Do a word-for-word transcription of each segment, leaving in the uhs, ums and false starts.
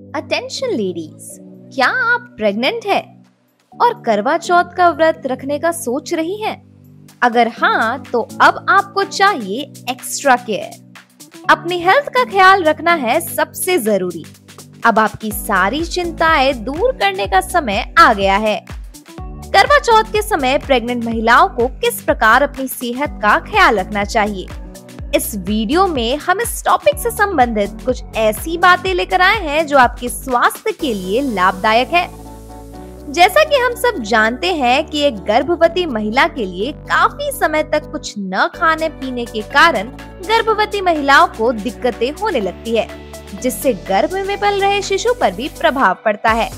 Attention ladies, क्या आप pregnant हैं और करवा चौथ का व्रत रखने का सोच रही हैं? अगर हाँ, तो अब आपको चाहिए एक्स्ट्रा केयर। अपनी हेल्थ का ख्याल रखना है सबसे जरूरी। अब आपकी सारी चिंताएं दूर करने का समय आ गया है। करवा चौथ के समय प्रेग्नेंट महिलाओं को किस प्रकार अपनी सेहत का ख्याल रखना चाहिए, इस वीडियो में हम इस टॉपिक से संबंधित कुछ ऐसी बातें लेकर आए हैं जो आपके स्वास्थ्य के लिए लाभदायक है। जैसा कि हम सब जानते हैं कि एक गर्भवती महिला के लिए काफी समय तक कुछ न खाने पीने के कारण गर्भवती महिलाओं को दिक्कतें होने लगती है, जिससे गर्भ में पल रहे शिशु पर भी प्रभाव पड़ता है।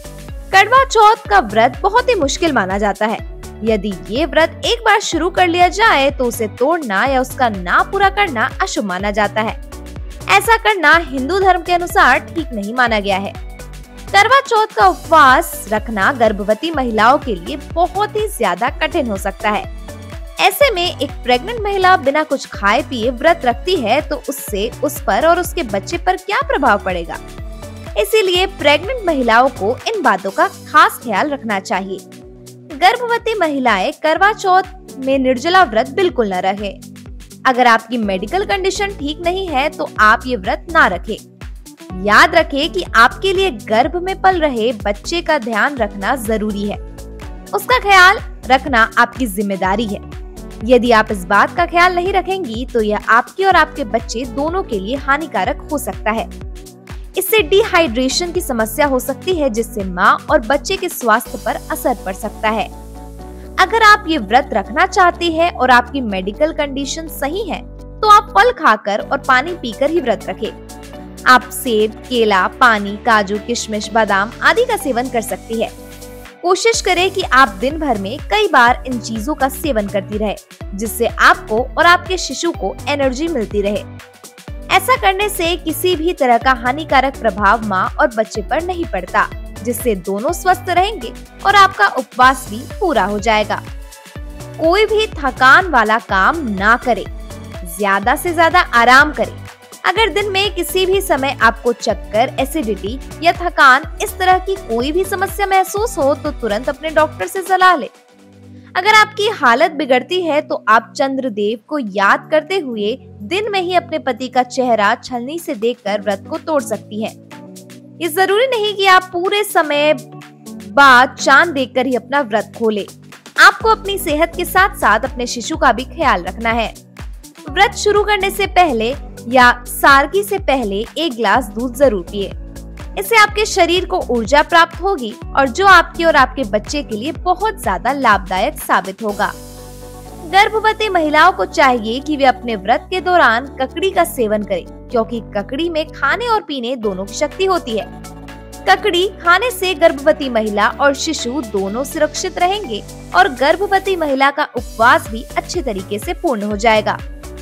करवा चौथ का व्रत बहुत ही मुश्किल माना जाता है। यदि ये व्रत एक बार शुरू कर लिया जाए तो उसे तोड़ना या उसका ना पूरा करना अशुभ माना जाता है। ऐसा करना हिंदू धर्म के अनुसार ठीक नहीं माना गया है। करवा चौथ का उपवास रखना गर्भवती महिलाओं के लिए बहुत ही ज्यादा कठिन हो सकता है। ऐसे में एक प्रेग्नेंट महिला बिना कुछ खाए पिए व्रत रखती है तो उससे उस पर और उसके बच्चे पर क्या प्रभाव पड़ेगा। इसीलिए प्रेग्नेंट महिलाओं को इन बातों का खास ख्याल रखना चाहिए। गर्भवती महिलाएं करवा चौथ में निर्जला व्रत बिल्कुल न रखें। अगर आपकी मेडिकल कंडीशन ठीक नहीं है तो आप ये व्रत ना रखें। याद रखें कि आपके लिए गर्भ में पल रहे बच्चे का ध्यान रखना जरूरी है। उसका ख्याल रखना आपकी जिम्मेदारी है। यदि आप इस बात का ख्याल नहीं रखेंगी तो यह आपके और आपके बच्चे दोनों के लिए हानिकारक हो सकता है। इससे डिहाइड्रेशन की समस्या हो सकती है, जिससे माँ और बच्चे के स्वास्थ्य पर असर पड़ सकता है। अगर आप ये व्रत रखना चाहती हैं और आपकी मेडिकल कंडीशन सही है, तो आप फल खाकर और पानी पीकर ही व्रत रखें। आप सेब, केला, पानी, काजू, किशमिश, बादाम आदि का सेवन कर सकती है। कोशिश करें कि आप दिन भर में कई बार इन चीजों का सेवन करती रहे, जिससे आपको और आपके शिशु को एनर्जी मिलती रहे। ऐसा करने से किसी भी तरह का हानिकारक प्रभाव माँ और बच्चे पर नहीं पड़ता, जिससे दोनों स्वस्थ रहेंगे और आपका उपवास भी पूरा हो जाएगा। कोई भी थकान वाला काम ना करें, ज्यादा से ज्यादा आराम करें। अगर दिन में किसी भी समय आपको चक्कर, एसिडिटी या थकान इस तरह की कोई भी समस्या महसूस हो तो तुरंत अपने डॉक्टर से सलाह लें। अगर आपकी हालत बिगड़ती है तो आप चंद्रदेव को याद करते हुए दिन में ही अपने पति का चेहरा छलनी से देखकर व्रत को तोड़ सकती हैं। ये जरूरी नहीं कि आप पूरे समय बाद चांद देखकर ही अपना व्रत खोलें। आपको अपनी सेहत के साथ साथ अपने शिशु का भी ख्याल रखना है। व्रत शुरू करने से पहले या सारगी से पहले एक गिलास दूध जरूर पिए। इससे आपके शरीर को ऊर्जा प्राप्त होगी और जो आपके और आपके बच्चे के लिए बहुत ज्यादा लाभदायक साबित होगा। गर्भवती महिलाओं को चाहिए कि वे अपने व्रत के दौरान ककड़ी का सेवन करें, क्योंकि ककड़ी में खाने और पीने दोनों की शक्ति होती है। ककड़ी खाने से गर्भवती महिला और शिशु दोनों सुरक्षित रहेंगे और गर्भवती महिला का उपवास भी अच्छे तरीके से पूर्ण हो जाएगा।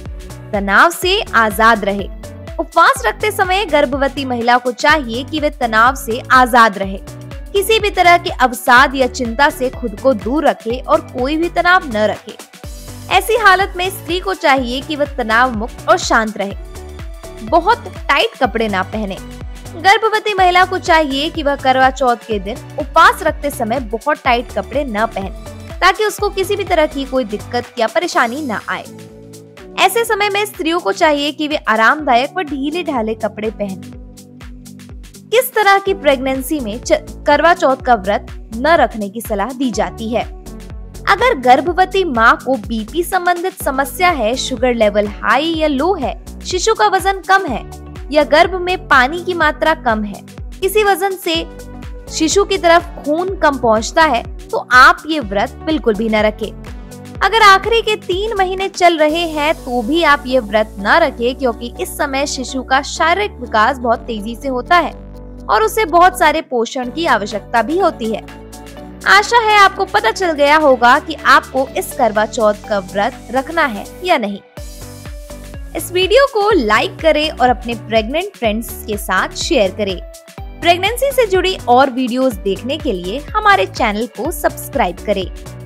तनाव से आजाद रहे। उपवास रखते समय गर्भवती महिला को चाहिए कि वे तनाव से आजाद रहे। किसी भी तरह के अवसाद या चिंता से खुद को दूर रखे और कोई भी तनाव न रखे। ऐसी हालत में स्त्री को चाहिए कि वह तनाव मुक्त और शांत रहे। बहुत टाइट कपड़े ना पहने। गर्भवती महिला को चाहिए कि वह करवा चौथ के दिन उपवास रखते समय बहुत टाइट कपड़े न पहने, ताकि उसको किसी भी तरह की कोई दिक्कत या परेशानी न आए। ऐसे समय में स्त्रियों को चाहिए कि वे आरामदायक व ढीले ढाले कपड़े पहनें। किस तरह की प्रेगनेंसी में करवा चौथ का व्रत न रखने की सलाह दी जाती है? अगर गर्भवती माँ को बीपी संबंधित समस्या है, शुगर लेवल हाई या लो है, शिशु का वजन कम है या गर्भ में पानी की मात्रा कम है, किसी वजन से शिशु की तरफ खून कम पहुँचता है, तो आप ये व्रत बिल्कुल भी न रखें। अगर आखिरी के तीन महीने चल रहे हैं तो भी आप ये व्रत न रखें, क्योंकि इस समय शिशु का शारीरिक विकास बहुत तेजी से होता है और उसे बहुत सारे पोषण की आवश्यकता भी होती है। आशा है आपको पता चल गया होगा कि आपको इस करवा चौथ का व्रत रखना है या नहीं। इस वीडियो को लाइक करें और अपने प्रेग्नेंट फ्रेंड्स के साथ शेयर करें। प्रेगनेंसी से जुड़ी और वीडियोस देखने के लिए हमारे चैनल को सब्सक्राइब करें।